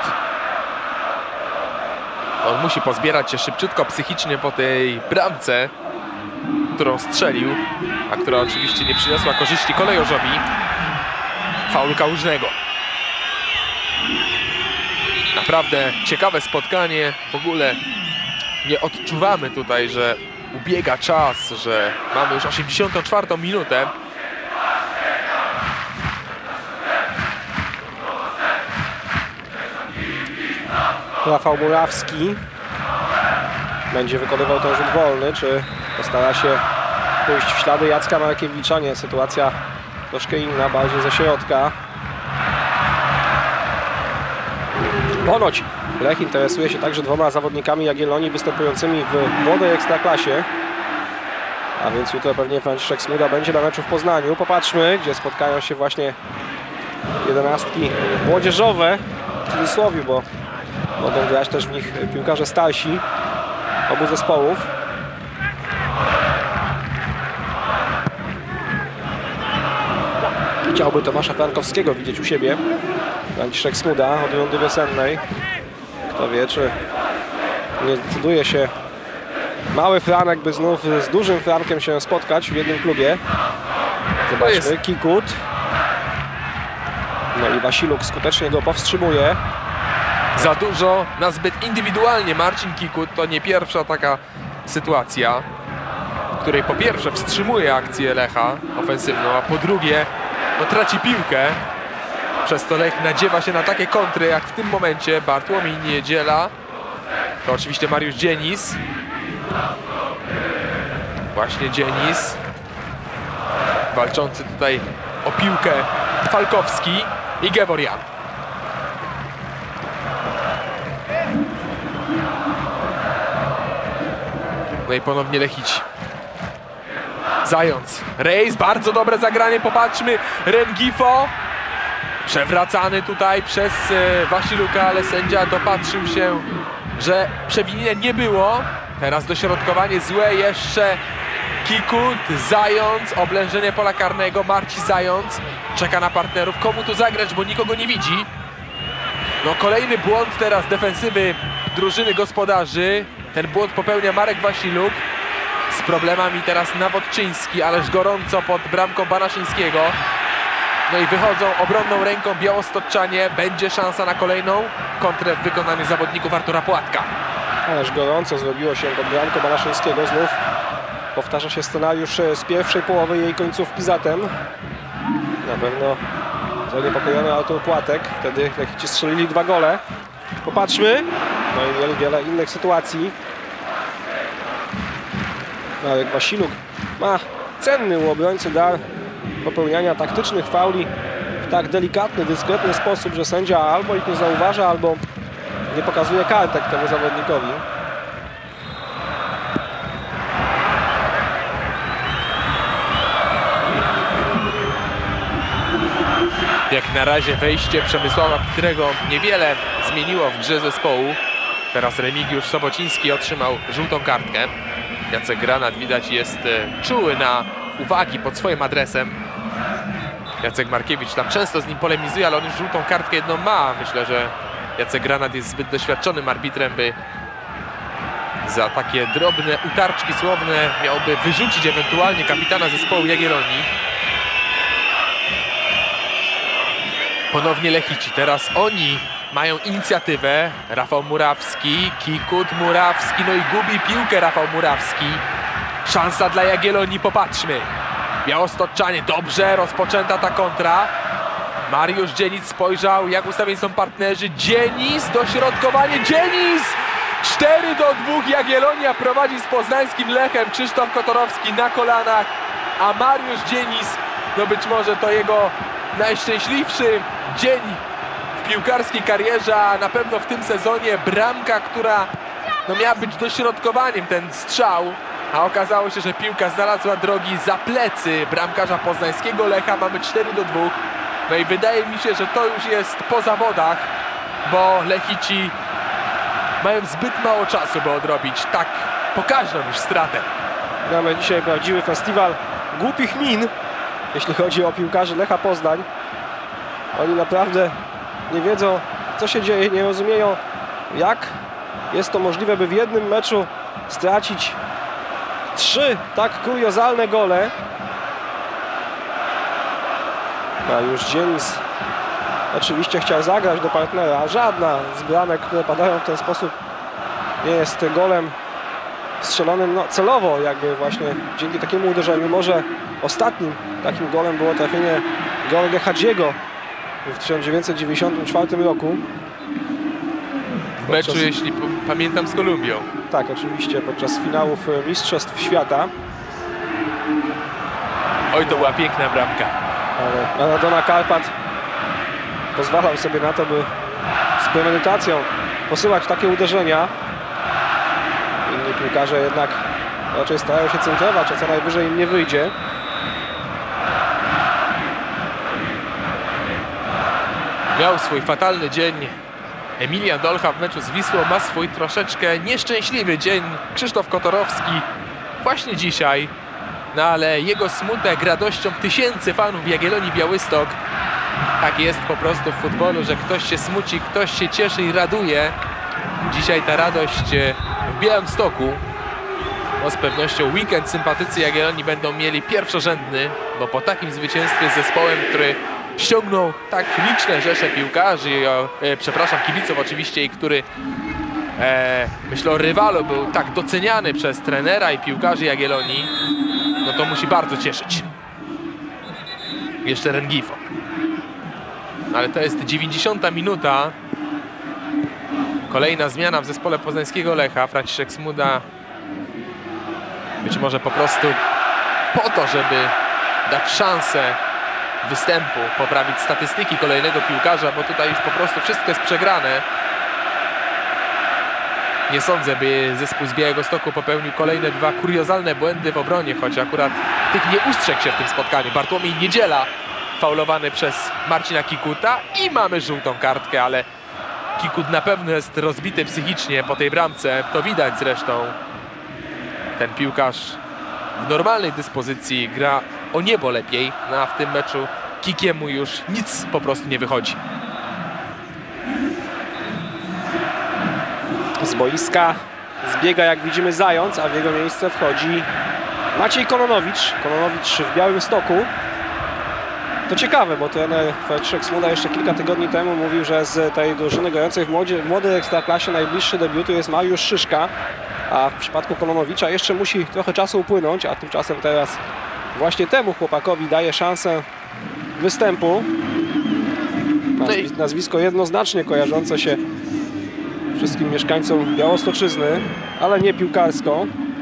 On musi pozbierać się szybciutko psychicznie po tej bramce, którą strzelił, a która oczywiście nie przyniosła korzyści kolejorzowi. Faul Kałużnego. Naprawdę ciekawe spotkanie. W ogóle nie odczuwamy tutaj, że ubiega czas, że mamy już osiemdziesiątą czwartą minutę. Rafał Murawski będzie wykonywał ten rzut wolny, czy postara się pójść w ślady Jacka Markiewicza? Nie, sytuacja troszkę inna, bardziej ze środka. Ponoć Lech interesuje się także dwoma zawodnikami Jagiellonii występującymi w młodej ekstraklasie. A więc jutro pewnie Franciszek Smuda będzie na meczu w Poznaniu. Popatrzmy, gdzie spotkają się właśnie jedenastki młodzieżowe, w cudzysłowie, bo mogą grać też w nich piłkarze starsi obu zespołów. Chciałby Tomasza Frankowskiego widzieć u siebie Franciszek Smuda od rundy wiosennej. Kto wie, czy nie zdecyduje się mały Franek, by znów z dużym Frankiem się spotkać w jednym klubie. Zobaczmy, Kikut. No i Wasiluk skutecznie go powstrzymuje. Za dużo, na zbyt indywidualnie Marcin Kikut. To nie pierwsza taka sytuacja, w której po pierwsze wstrzymuje akcję Lecha ofensywną, a po drugie no, traci piłkę. Przez to Lech nadziewa się na takie kontry jak w tym momencie Bartłomiej Niedziela. To oczywiście Mariusz Dzienis. Właśnie Dzienis. walczący tutaj o piłkę Falkowski i Geworian. No i ponownie Lechici. Zając, Rejs, bardzo dobre zagranie, popatrzmy, Rengifo. Przewracany tutaj przez e, Wasiluka, ale sędzia dopatrzył się, że przewinienia nie było. Teraz dośrodkowanie złe, jeszcze Kikut, Zając, oblężenie pola karnego, Marci Zając czeka na partnerów, komu tu zagrać, bo nikogo nie widzi. No kolejny błąd teraz defensywy drużyny gospodarzy. Ten błąd popełnia Marek Wasiluk. Z problemami teraz Nawodczyński, ależ gorąco pod bramką Banaszyńskiego. No i wychodzą obronną ręką białostoczanie. Będzie szansa na kolejną kontrę w wykonaniu zawodników Artura Płatka. Ależ gorąco zrobiło się pod bramką Banaszyńskiego. Znów powtarza się scenariusz z pierwszej połowy jej końcówki zatem. Na pewno zaniepokojony Artur Płatek. Wtedy Lechici strzelili dwa gole. Popatrzmy. No i mieli wiele innych sytuacji. Marek Wasiluk ma cenny u obrońcy dar popełniania taktycznych fauli w tak delikatny, dyskretny sposób, że sędzia albo ich nie zauważa, albo nie pokazuje kartek temu zawodnikowi. Jak na razie wejście Przemysława Pitrego niewiele zmieniło w grze zespołu. Teraz Remigiusz Sobociński otrzymał żółtą kartkę. Jacek Granat widać jest czuły na uwagi pod swoim adresem. Jacek Markiewicz tam często z nim polemizuje, ale on już żółtą kartkę jedną ma. Myślę, że Jacek Granat jest zbyt doświadczonym arbitrem, by za takie drobne utarczki słowne miałby wyrzucić ewentualnie kapitana zespołu Jagiellonii. Ponownie Lechici, teraz oni mają inicjatywę. Rafał Murawski, Kikut, Murawski, no i gubi piłkę Rafał Murawski. Szansa dla Jagiellonii, popatrzmy. Białostoczanie, dobrze rozpoczęta ta kontra. Mariusz Dzienic spojrzał, jak ustawieni są partnerzy. Dzienic, dośrodkowanie, Dzienic! cztery do dwóch, Jagiellonia prowadzi z poznańskim Lechem. Krzysztof Kotorowski na kolanach, a Mariusz Dzienic, no być może to jego najszczęśliwszy dzień w piłkarskiej karierze, a na pewno w tym sezonie bramka, która no miała być dośrodkowaniem, ten strzał, a okazało się, że piłka znalazła drogi za plecy bramkarza poznańskiego Lecha. Mamy cztery do dwóch. No i wydaje mi się, że to już jest po zawodach, bo Lechici mają zbyt mało czasu, by odrobić tak pokaźną już stratę. Mamy dzisiaj prawdziwy festiwal głupich min, jeśli chodzi o piłkarzy Lecha Poznań. Oni naprawdę nie wiedzą, co się dzieje, nie rozumieją, jak jest to możliwe, by w jednym meczu stracić trzy tak kuriozalne gole. Mariusz Dzienic oczywiście chciał zagrać do partnera, a żadna z bramek, które padają w ten sposób, nie jest golem strzelonym no, celowo, jakby właśnie dzięki takiemu uderzeniu. Może ostatnim takim golem było trafienie George Hadziego w tysiąc dziewięćset dziewięćdziesiątym czwartym roku. W meczu, podczas... jeśli pamiętam, z Kolumbią. Tak, oczywiście, podczas finałów Mistrzostw Świata. Oj, to była piękna bramka. Ale Maradona Karpat pozwalał sobie na to, by z premedytacją posyłać takie uderzenia. Inni piłkarze jednak raczej starają się centrować, a co najwyżej im nie wyjdzie. Miał swój fatalny dzień Emilian Dolcha w meczu z Wisłą, ma swój troszeczkę nieszczęśliwy dzień Krzysztof Kotorowski właśnie dzisiaj. No ale jego smutek radością tysięcy fanów Jagiellonii Białystok. Tak jest po prostu w futbolu, że ktoś się smuci, ktoś się cieszy i raduje. Dzisiaj ta radość w Białymstoku. No z pewnością weekend sympatycy Jagiellonii będą mieli pierwszorzędny, bo po takim zwycięstwie z zespołem, który ściągnął tak liczne rzesze piłkarzy, e, przepraszam, kibiców oczywiście, i który e, myślę o rywalu był tak doceniany przez trenera i piłkarzy Jagiellonii, no to musi bardzo cieszyć. Jeszcze Rengifo. Ale to jest dziewięćdziesiąta minuta. Kolejna zmiana w zespole poznańskiego Lecha. Franciszek Smuda być może po prostu po to, żeby dać szansę występu, poprawić statystyki kolejnego piłkarza, bo tutaj już po prostu wszystko jest przegrane. Nie sądzę, by zespół z Białegostoku popełnił kolejne dwa kuriozalne błędy w obronie, choć akurat tych nie ustrzegł się w tym spotkaniu. Bartłomiej Niedziela faulowany przez Marcina Kikuta i mamy żółtą kartkę, ale Kikut na pewno jest rozbity psychicznie po tej bramce. To widać zresztą. Ten piłkarz w normalnej dyspozycji gra o niebo lepiej, no a w tym meczu Kikiemu już nic po prostu nie wychodzi. Z boiska zbiega, jak widzimy, Zając, a w jego miejsce wchodzi Maciej Kononowicz. Kononowicz w Białymstoku. To ciekawe, bo trener Franciszek Smuda jeszcze kilka tygodni temu mówił, że z tej drużyny grającej w, młodzie, w młodej ekstraklasie najbliższy debiutu jest Mariusz Szyszka, a w przypadku Kononowicza jeszcze musi trochę czasu upłynąć, a tymczasem teraz właśnie temu chłopakowi daje szansę występu. Nazwi nazwisko jednoznacznie kojarzące się wszystkim mieszkańcom Białostoczyzny, ale nie piłkarsko.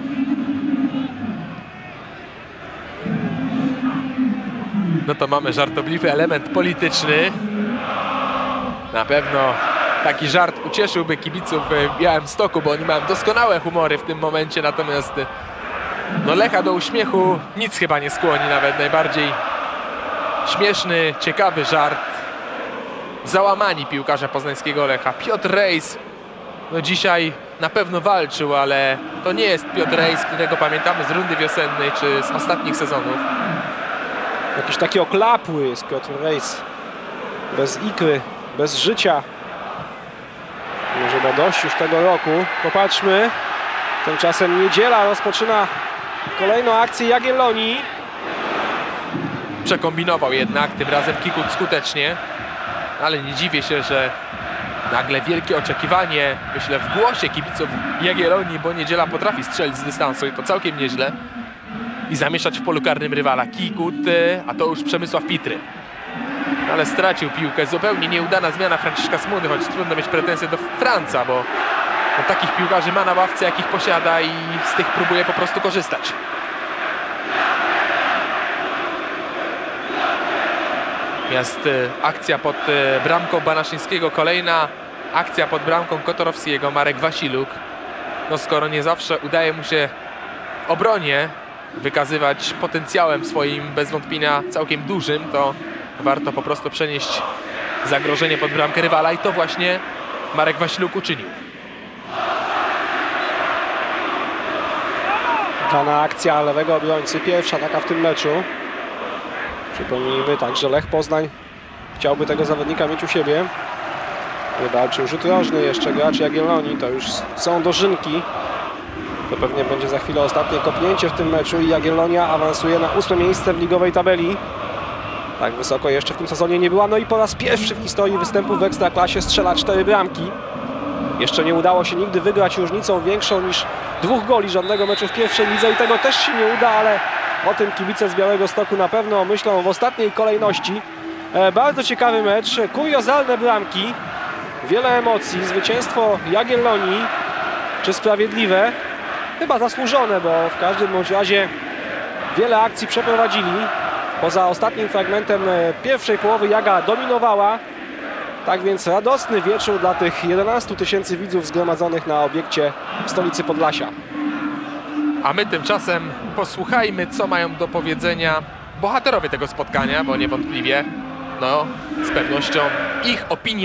No to mamy żartobliwy element polityczny. Na pewno taki żart ucieszyłby kibiców w Białymstoku, bo oni mają doskonałe humory w tym momencie, natomiast no Lecha do uśmiechu nic chyba nie skłoni. Nawet najbardziej śmieszny, ciekawy żart. Załamani piłkarze poznańskiego Lecha. Piotr Rejs no dzisiaj na pewno walczył, ale to nie jest Piotr Rejs, którego pamiętamy z rundy wiosennej czy z ostatnich sezonów. Jakiś taki oklapły jest Piotr Rejs. Bez ikry, bez życia. Może ma dość już tego roku. Popatrzmy. Tymczasem Niedziela rozpoczyna kolejną akcję Jagiellonii. Przekombinował jednak, tym razem Kikut skutecznie. Ale nie dziwię się, że nagle wielkie oczekiwanie, myślę, w głosie kibiców Jagiellonii, bo Niedziela potrafi strzelić z dystansu i to całkiem nieźle. I zamieszać w polu karnym rywala. Kikut, a to już Przemysław Pitry. Ale stracił piłkę. Zupełnie nieudana zmiana Franciszka Smudy, choć trudno mieć pretensje do Franca, bo no, takich piłkarzy ma na ławce, jakich posiada i z tych próbuje po prostu korzystać. Jest akcja pod bramką Banaszyńskiego, kolejna akcja pod bramką Kotorowskiego, Marek Wasiluk. No skoro nie zawsze udaje mu się w obronie wykazywać potencjałem swoim, bez wątpienia całkiem dużym, to warto po prostu przenieść zagrożenie pod bramkę rywala i to właśnie Marek Wasiluk uczynił. Dana akcja lewego obrońcy, pierwsza taka w tym meczu. Przypomnijmy także Lech Poznań chciałby tego zawodnika mieć u siebie. Wywalczył rzut rożny jeszcze gracz Jagiellonii, to już są dożynki. To pewnie będzie za chwilę ostatnie kopnięcie w tym meczu i Jagiellonia awansuje na ósme miejsce w ligowej tabeli. Tak wysoko jeszcze w tym sezonie nie była. No i po raz pierwszy w historii występu w Ekstraklasie strzela cztery bramki. Jeszcze nie udało się nigdy wygrać różnicą większą niż dwóch goli, żadnego meczu w pierwszej lidze i tego też się nie uda, ale o tym kibice z Białegostoku na pewno myślą w ostatniej kolejności. E, bardzo ciekawy mecz, kuriozalne bramki, wiele emocji, zwycięstwo Jagiellonii. Czy sprawiedliwe? Chyba zasłużone, bo w każdym bądź razie wiele akcji przeprowadzili. Poza ostatnim fragmentem pierwszej połowy Jaga dominowała. Tak więc radosny wieczór dla tych jedenastu tysięcy widzów zgromadzonych na obiekcie w stolicy Podlasia. A my tymczasem posłuchajmy, co mają do powiedzenia bohaterowie tego spotkania, bo niewątpliwie, no, z pewnością ich opinie